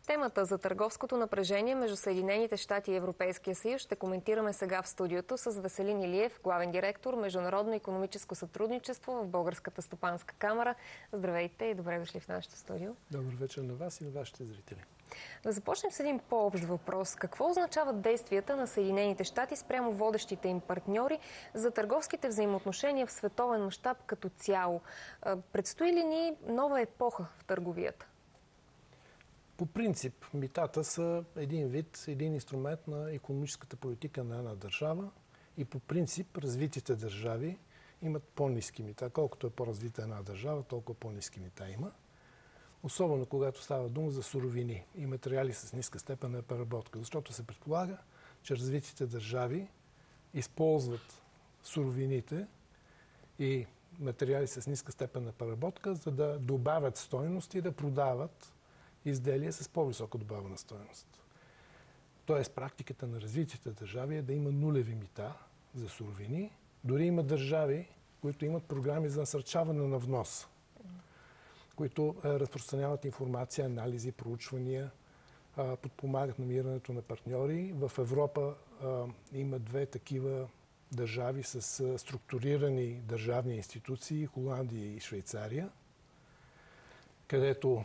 Темата за търговското напрежение между Съединените щати и Европейския съюз ще коментираме сега в студиото с Веселин Илиев, главен директор Международно икономическо сътрудничество в Българската стопанска камара. Здравейте и добре дошли в нашото студио. Добър вечер на вас и на вашите зрители. Да започнем с един по-общ въпрос. Какво означават действията на Съединените щати спрямо водещите им партньори за търговските взаимоотношения в световен мащаб като цяло? Предстои ли ни нова епоха в търговията? По принцип, митата са един инструмент на икономическата политика на една държава и по принцип развитите държави имат по-ниски мита. Колкото е по-развита една държава, толкова по-ниски мита има. Особено когато става дума за суровини и материали с ниска степен на преработка, защото се предполага, че развитите държави използват суровините и материали с ниска степен на преработка, за да добавят стойност и да продават изделия с по-висока добавена стойност. Тоест, практиката на развитите държави е да има нулеви мита за суровини. Дори има държави, които имат програми за насърчаване на внос, които разпространяват информация, анализи, проучвания, подпомагат намирането на партньори. В Европа има две такива държави с структурирани държавни институции, Холандия и Швейцария, където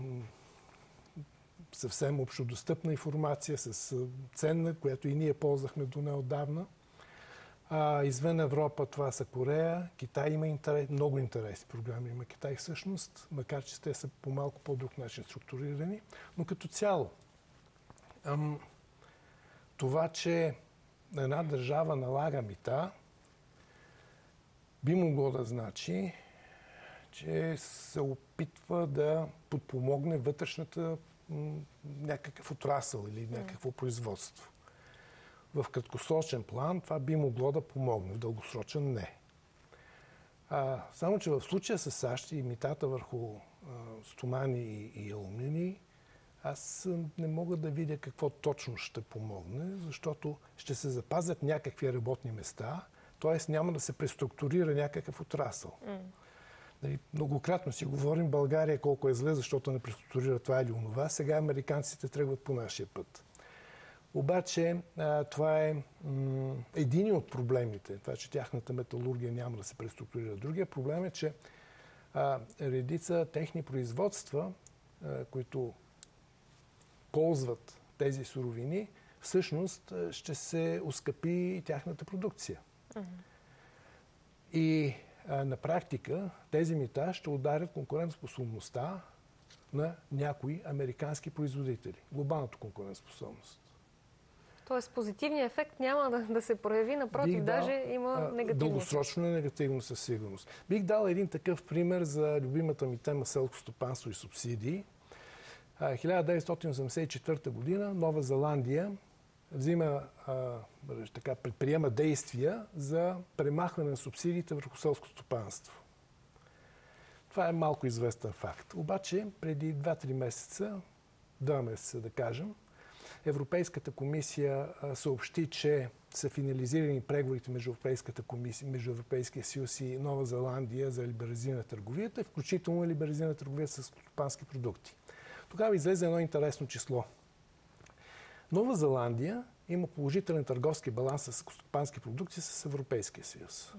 съвсем общодостъпна информация, с ценна, която и ние ползвахме до неотдавна. Извън Европа това са Корея, Китай има много интересни програми има Китай всъщност, макар че те са по малко по-друг начин структурирани. Но като цяло, това, че една държава налага мита, би могло да значи, че се опитва да подпомогне вътрешната някакъв отрасъл или някакво производство. В краткосрочен план това би могло да помогне, в дългосрочен не. Само че в случая с САЩ и митата върху стомани и алумини, аз не мога да видя какво точно ще помогне, защото ще се запазят някакви работни места, т.е. няма да се преструктурира някакъв отрасъл. Многократно си говорим България колко е зле, защото не преструктурира това или онова. Сега американците тръгват по нашия път. Обаче това е един от проблемите. Това, че тяхната металургия няма да се преструктурира. Другия проблем е, че редица техни производства, които ползват тези суровини, всъщност ще се оскъпи тяхната продукция. И на практика тези мита ще ударят конкурентоспособността на някои американски производители. Глобалната конкурентоспособност. Тоест позитивният ефект няма да се прояви, напротив, даже има негативно. Дългосрочно е негативно със сигурност. Бих дал един такъв пример за любимата ми тема селско стопанство и субсидии. 1984 година Нова Зеландия предприема действия за премахване на субсидиите върху селско стопанство. Това е малко известен факт. Обаче, преди 2 месеца да кажем, Европейската комисия съобщи, че са финализирани преговорите между Европейския съюз и Нова Зеландия за либерализиране на търговията, включително либерализиране на търговията с стопански продукти. Тогава излезе едно интересно число. Нова Зеландия има положителен търговски баланс с стопански продукти с Европейския съюз.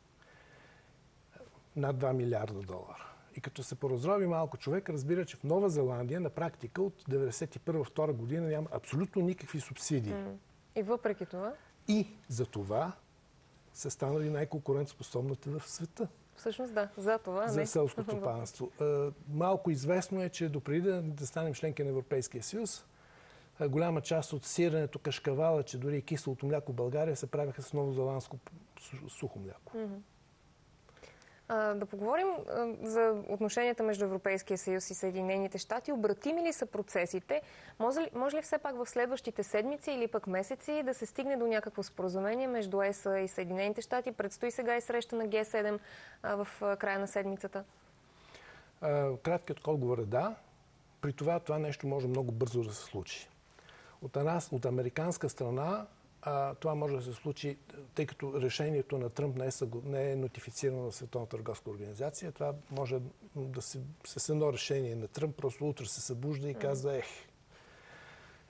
Над 2 милиарда долара. И като се поразрови малко, човек разбира, че в Нова Зеландия на практика от 1991-1992 година няма абсолютно никакви субсидии. И въпреки това? И за това са станали най-конкурентоспособните в света. Всъщност да, за това. За селското стопанство. Малко известно е, че допреди да станем членки на Европейския съюз, голяма част от сиренето, кашкавала, че дори и киселото мляко в България се правяха с новозеландско сухо мляко. Да поговорим за отношенията между Европейския съюз и Съединените щати. Обратими ли са процесите? Може ли все пак в следващите седмици или пък месеци да се стигне до някакво споразумение между ЕС и Съединените щати? Предстои сега и среща на Г7 в края на седмицата. Краткият отговор е да. При това нещо може много бързо да се случи. От американска страна това може да се случи, тъй като решението на Тръмп не е нотифицирано на Световната търговска организация. Това може да с едно решение на Тръмп просто утре се събужда и казва,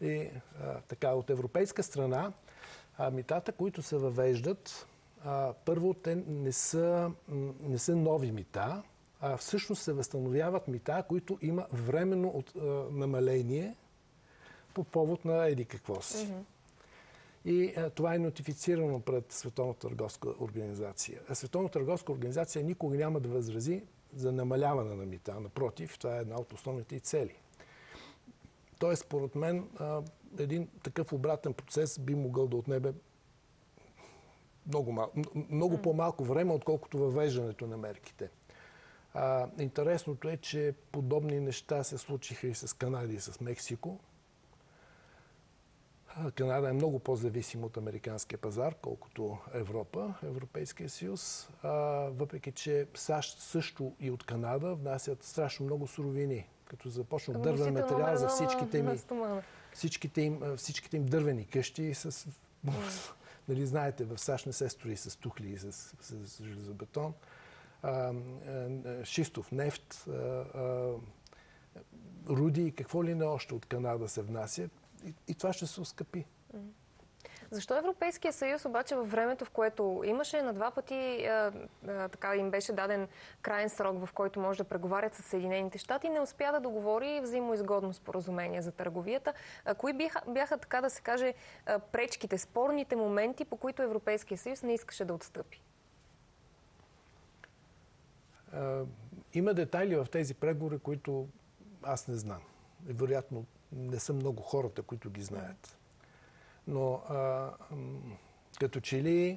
И така, от европейска страна, митата, които се въвеждат, първо, те не са нови мита, а всъщност се възстановяват мита, които има временно намаление по повод на еди какво си. И това е нотифицирано пред Световната търговска организация. А Световната търговска организация никога няма да възрази за намаляване на мита. Напротив, това е една от основните й цели. Тоест, според мен, един такъв обратен процес би могъл да отнеме много по-малко време, отколкото въвеждането на мерките. Интересното е, че подобни неща се случиха и с Канада и с Мексико. Канада е много по-зависим от американския пазар, колкото Европа, Европейския съюз. Въпреки че САЩ също и от Канада внасят страшно много суровини. Като започнат дървен материал за всичките им дървени къщи. Нали, знаете, в САЩ не се строи с тухли и с железобетон. Шистов нефт, руди и какво ли не още от Канада се внася. И това ще се оскъпи. Защо Европейския съюз обаче във времето, в което имаше на 2 пъти, така им беше даден краен срок, в който може да преговарят с Съединените щати, не успя да договори взаимоизгодно споразумение за търговията? Кои бяха, така да се каже, пречките, спорните моменти, по които Европейския съюз не искаше да отстъпи? Има детайли в тези преговори, които аз не знам. И вероятно не са много хората, които ги знаят. Но като че ли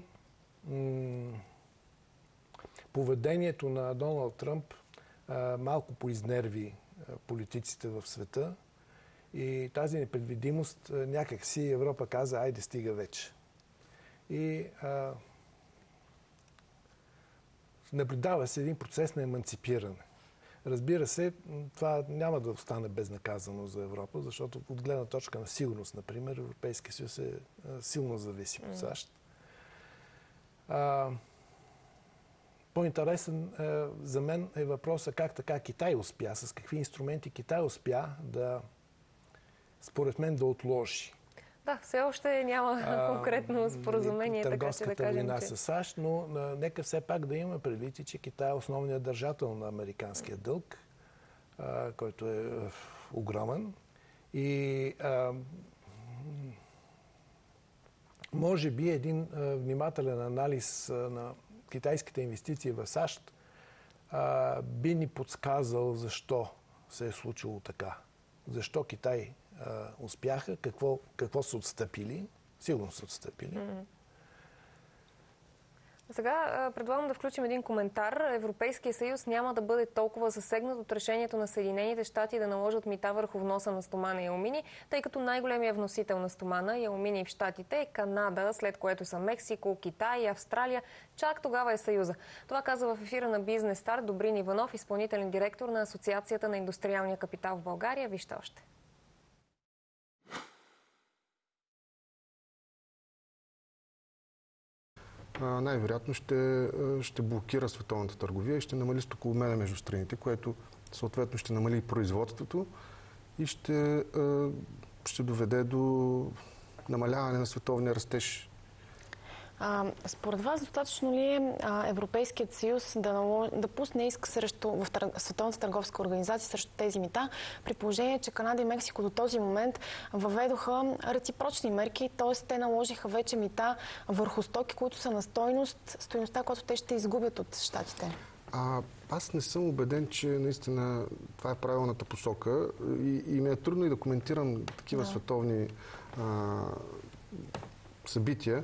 поведението на Доналд Тръмп малко поизнерви политиците в света и тази непредвидимост някак си Европа каза, айде стига вече. И наблюдава се един процес на еманципиране. Разбира се, това няма да остане безнаказано за Европа, защото от гледна точка на сигурност, например, Европейския съюз е силно зависим от САЩ. По-интересен за мен е въпросът как така Китай успя, с какви инструменти Китай успя да, според мен, да отложи. Да, все още няма конкретно споразумение, така че да кажем, война с САЩ, но нека все пак да имаме предвид, че Китай е основният държател на американския дълг, който е огромен. И може би един внимателен анализ на китайските инвестиции в САЩ би ни подсказал защо се е случило така. Защо Китай успяха, какво са отстъпили. Сигурно са отстъпили. Сега предлагам да включим един коментар. Европейския съюз няма да бъде толкова засегнат от решението на Съединените щати да наложат мита върху вноса на стомана и алумини, тъй като най-големият вносител на стомана и алумини в щатите е Канада, след което са Мексико, Китай и Австралия. Чак тогава е Съюза. Това каза в ефира на Бизнес Старт Добрин Иванов, изпълнителен директор на Асоциацията на индустриалния капитал в България. Вижте още. Най-вероятно ще блокира световната търговия и ще намали стокообмена между страните, което съответно ще намали производството и ще доведе до намаляване на световния растеж. Според вас, достатъчно ли е Европейският съюз да пусне иск в Световната търговска организация срещу тези мита, при положение, че Канада и Мексико до този момент въведоха реципрочни мерки, т.е. те наложиха вече мита върху стоки, които са на стойността, която те ще изгубят от щатите? Аз не съм убеден, че наистина това е правилната посока и ми е трудно и да коментирам такива световни събития.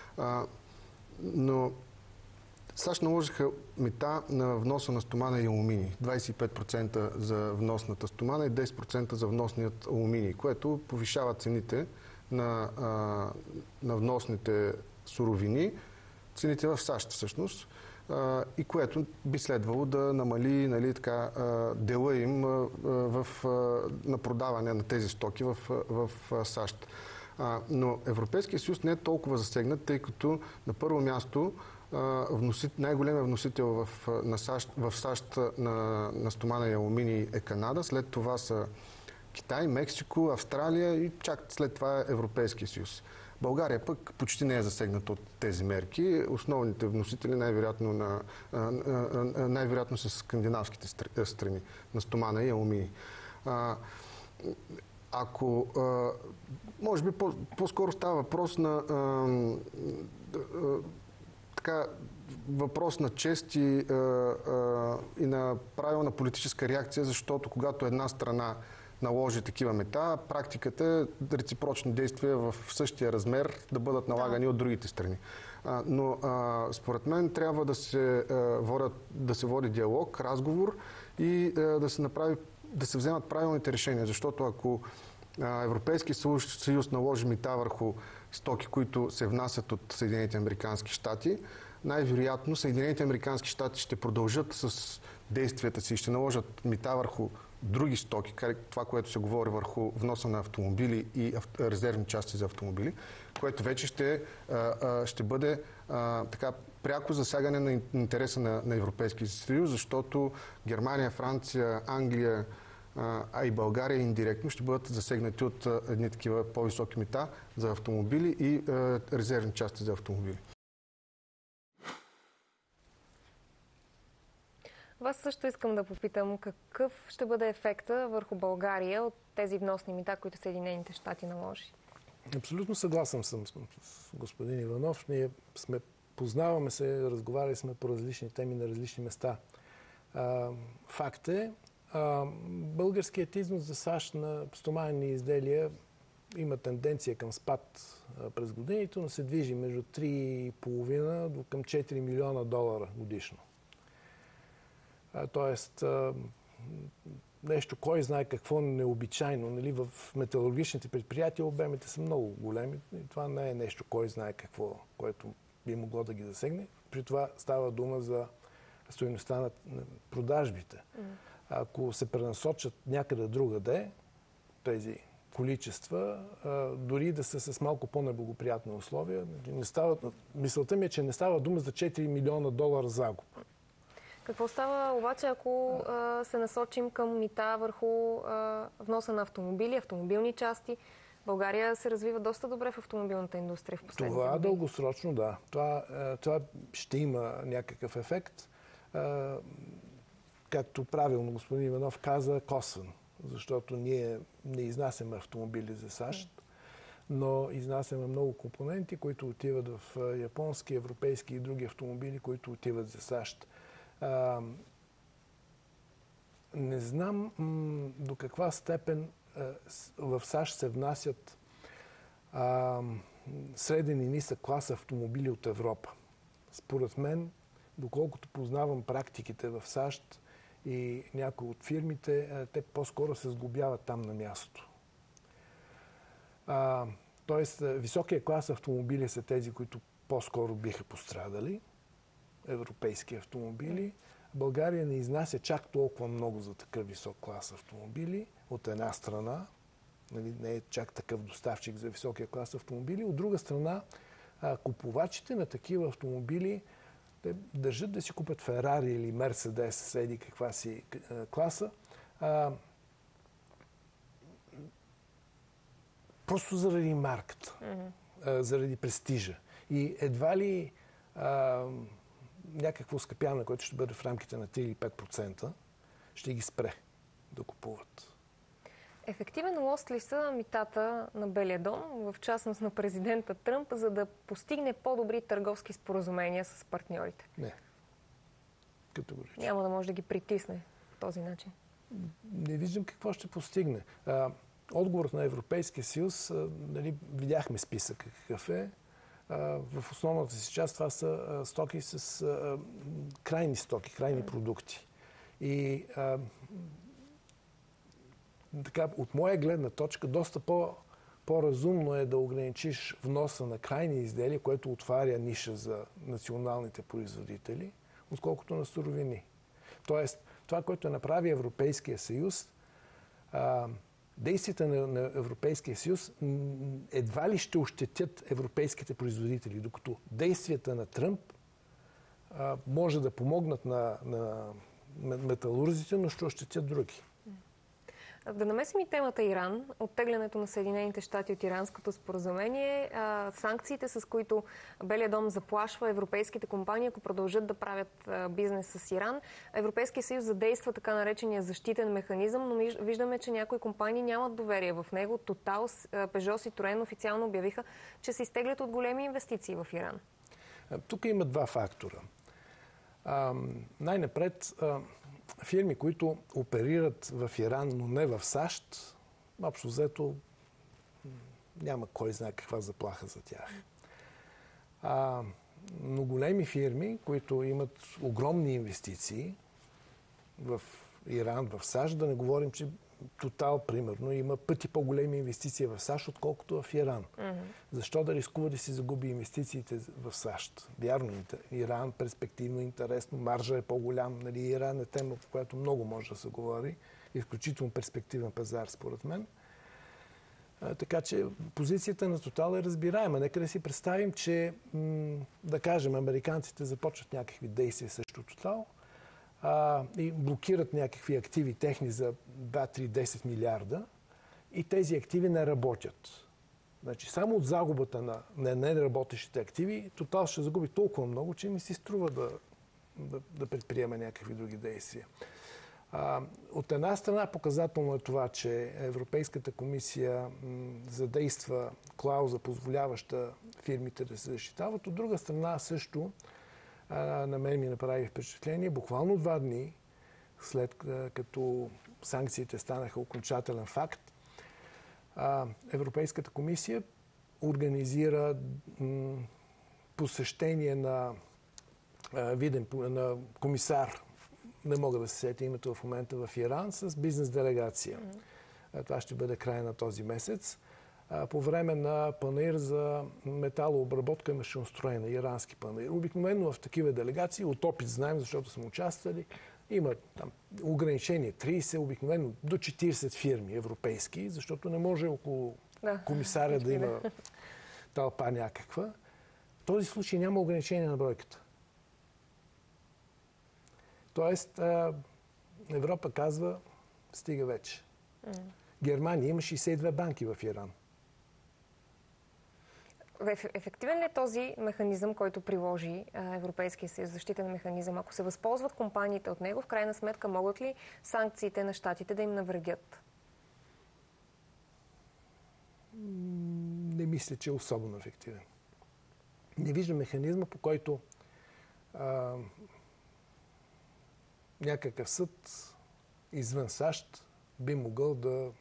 Но САЩ наложиха мита на вноса на стомана и алумини. 25% за вносната стомана и 10% за вносният алумини, което повишава цените на вносните суровини, цените в САЩ всъщност, и което би следвало да намали дела им на продаване на тези стоки в САЩ. Но Европейския съюз не е толкова засегнат, тъй като на първо място най-големият вносител в САЩ на стомана и алуминий е Канада, след това са Китай, Мексико, Австралия и чак след това Европейския съюз. България пък почти не е засегната от тези мерки. Основните вносители най-вероятно са скандинавските страни на стомана и алумини. Ако, може би, по-скоро става въпрос на въпрос на чест и на правилна политическа реакция, защото когато една страна наложи такива мита, практиката е реципрочни действия в същия размер да бъдат налагани от другите страни. Но според мен трябва да се води диалог, разговор и да се вземат правилните решения, защото ако Европейския съюз наложи мита върху стоки, които се внасят от Съединените американски щати, най-вероятно Съединените американски щати ще продължат с действията си и ще наложат мита върху други стоки, това, което се говори върху вноса на автомобили и резервни части за автомобили, което вече ще бъде така пряко засягане на интереса на Европейския съюз, защото Германия, Франция, Англия, а и България индиректно ще бъдат засегнати от едни такива по-високи мита за автомобили и резервни части за автомобили. Вас също искам да попитам какъв ще бъде ефекта върху България от тези вносни мита, които Съединените щати наложи? Абсолютно съгласен съм с господин Иванов. Ние познаваме се, разговаряли сме по различни теми на различни места. Факт е, българският износ за САЩ на стоманени изделия има тенденция към спад през годините, но се движи между 3,5 до към 4 милиона долара годишно. Тоест, нещо, кой знае какво необичайно. Нали? В металургичните предприятия обемите са много големи. И това не е нещо, кой знае какво, което би могло да ги засегне. При това става дума за стойността на продажбите. Ако се пренасочат някъде другаде, тези количества, дори да са с малко по-неблагоприятни условия, мисълта ми е, че не става дума за 4 милиона долара загуба. Какво става обаче, ако се насочим към мита върху вноса на автомобили, автомобилни части? България се развива доста добре в автомобилната индустрия в последните години. Това дългосрочно, да. Това ще има някакъв ефект. Както правилно господин Иванов каза, косвен. Защото ние не изнасяме автомобили за САЩ, но изнасяме много компоненти, които отиват в японски, европейски и други автомобили, които отиват за САЩ. Не знам до каква степен в САЩ се внасят среден и нисък клас автомобили от Европа. Според мен, доколкото познавам практиките в САЩ и някои от фирмите, те по-скоро се сглобяват там на място. Тоест, високия клас автомобили са тези, които по-скоро биха пострадали. Европейски автомобили. България не изнася чак толкова много за такъв висок клас автомобили от една страна. Нали, не е чак такъв доставчик за високия клас автомобили. От друга страна, купувачите на такива автомобили те държат да си купят Ферари или Мерцедес, седи каква си класа. Просто заради марката, заради престижа. И едва ли някакво скъпяване, което ще бъде в рамките на 3 или 5%, ще ги спре да купуват. Ефективен лост ли са митата на Белия дом, в частност на президента Тръмп, за да постигне по-добри търговски споразумения с партньорите? Не. Категорично. Няма да може да ги притисне по този начин. Не виждам какво ще постигне. Отговорът на Европейския съюз, нали, видяхме списъка какъв е. В основната си част това са стоки с крайни стоки, крайни продукти. И така, от моя гледна точка, доста по-разумно е да ограничиш вноса на крайни изделия, което отваря ниша за националните производители, отколкото на суровини. Тоест, това, което направи Европейския съюз, действията на Европейския съюз едва ли ще ощетят европейските производители, докато действията на Тръмп може да помогнат на металурзите, но ще ощетят други. Да намесим и темата Иран, оттеглянето на Съединените щати от иранското споразумение, санкциите, с които Белия дом заплашва европейските компании, ако продължат да правят бизнес с Иран. Европейския съюз задейства така наречения защитен механизъм, но виждаме, че някои компании нямат доверие в него. Тотал, Пежо, Ситроен официално обявиха, че се изтеглят от големи инвестиции в Иран. Тук има два фактора. Най-напред, фирми, които оперират в Иран, но не в САЩ, общо взето няма кой знае каква заплаха за тях. Но големи фирми, които имат огромни инвестиции в Иран, в САЩ, да не говорим, че Тотал, примерно, има пъти по-големи инвестиции в САЩ, отколкото в Иран. Защо да рискува да си загуби инвестициите в САЩ? Вярно, Иран перспективно интересно, маржа е по-голям. Нали, Иран е тема, по която много може да се говори. Изключително перспективен пазар, според мен. Така че позицията на Тотал е разбираема. Нека да си представим, че, да кажем, американците започват някакви действия срещу Тотал, и блокират някакви активи техни за 2-3-10 милиарда и тези активи не работят. Значи, само от загубата на неработещите активи, Тотал ще загуби толкова много, че ми се струва да предприема някакви други действия. От една страна показателно е това, че Европейската комисия задейства клауза, позволяваща фирмите да се защитават. От друга страна също на мен ми направи впечатление, буквално 2 дни след като санкциите станаха окончателен факт, Европейската комисия организира посещение на комисар, не мога да се сетя името в момента, в Иран, с бизнес делегация. Това ще бъде края на този месец. По време на панаир за металообработка и машиностроене, ирански панаир. Обикновено в такива делегации, от опит знаем, защото сме участвали, има там ограничение 30, обикновено до 40 фирми европейски, защото не може около комисаря да има тълпа някаква. В този случай няма ограничение на бройката. Тоест, Европа казва, стига вече. Германия има 62 банки в Иран. Ефективен ли е този механизъм, който приложи Европейския съюз, защитен механизъм? Ако се възползват компаниите от него, в крайна сметка могат ли санкциите на щатите да им навредят? Не мисля, че е особено ефективен. Не виждам механизма, по който някакъв съд извън САЩ би могъл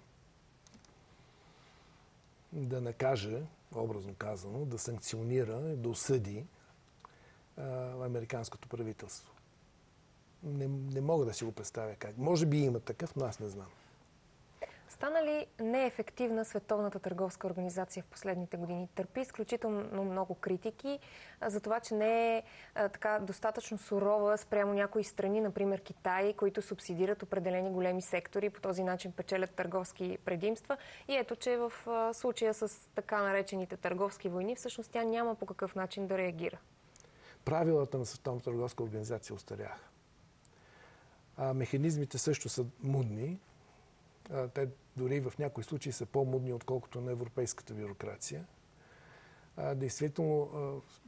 да накаже, образно казано, да санкционира, да осъди американското правителство. Не мога да си го представя как. Може би има такъв, но аз не знам. Стана ли неефективна Световната търговска организация в последните години? Търпи изключително много критики за това, че не е така достатъчно сурова спрямо някои страни, например Китай, които субсидират определени големи сектори и по този начин печелят търговски предимства. И ето, че в случая с така наречените търговски войни, всъщност тя няма по какъв начин да реагира. Правилата на Световната търговска организация остаряха. Механизмите също са мудни. Те дори в някои случаи са по-мудни, отколкото на европейската бюрокрация. Действително,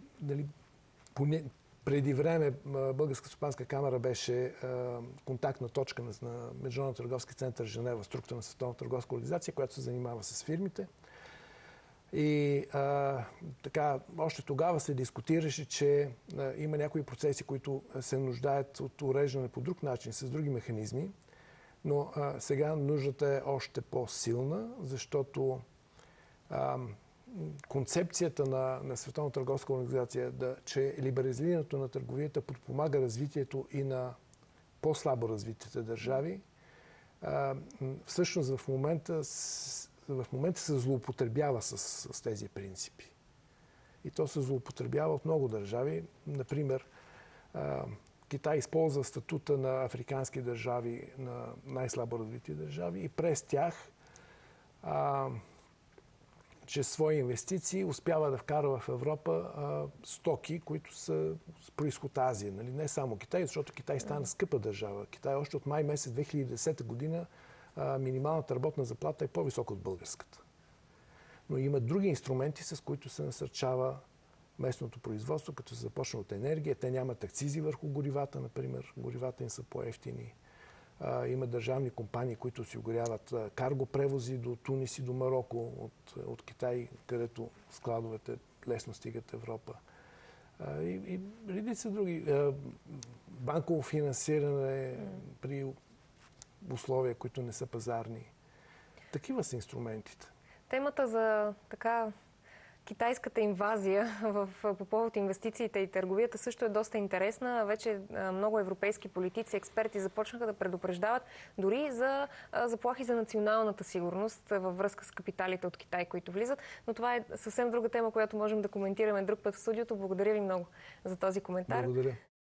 преди време Българска стопанска камара беше контактна точка на Международния търговски център Женева, структура на Световната търговска организация, която се занимава с фирмите. И така, още тогава се дискутираше, че има някои процеси, които се нуждаят от уреждане по друг начин, с други механизми. Но сега нуждата е още по-силна, защото концепцията на Световната търговска организация, че либерализирането на търговията подпомага развитието и на по-слабо развитите държави, всъщност в момента се злоупотребява с тези принципи. И то се злоупотребява от много държави. Например, Китай използва статута на африкански държави, на най-слабо развити държави и през тях, чрез свои инвестиции, успява да вкара в Европа стоки, които са с произход Азия. Нали? Не само Китай, защото Китай стана скъпа държава. Китай още от май месец 2010 година минималната работна заплата е по-висока от българската. Но има други инструменти, с които се насърчава местното производство, като се започне от енергия. Те нямат акцизи върху горивата, например. Горивата им са по-евтини. Има държавни компании, които осигуряват карго превози до Тунис и до Мароко от Китай, където складовете лесно стигат Европа. И редица други. Банково финансиране при условия, които не са пазарни. Такива са инструментите. Темата за китайската инвазия по повод инвестициите и търговията също е доста интересна. Вече много европейски политици, експерти започнаха да предупреждават дори за заплахи за националната сигурност във връзка с капиталите от Китай, които влизат. Но това е съвсем друга тема, която можем да коментираме друг път в студиото. Благодаря ви много за този коментар. Благодаря.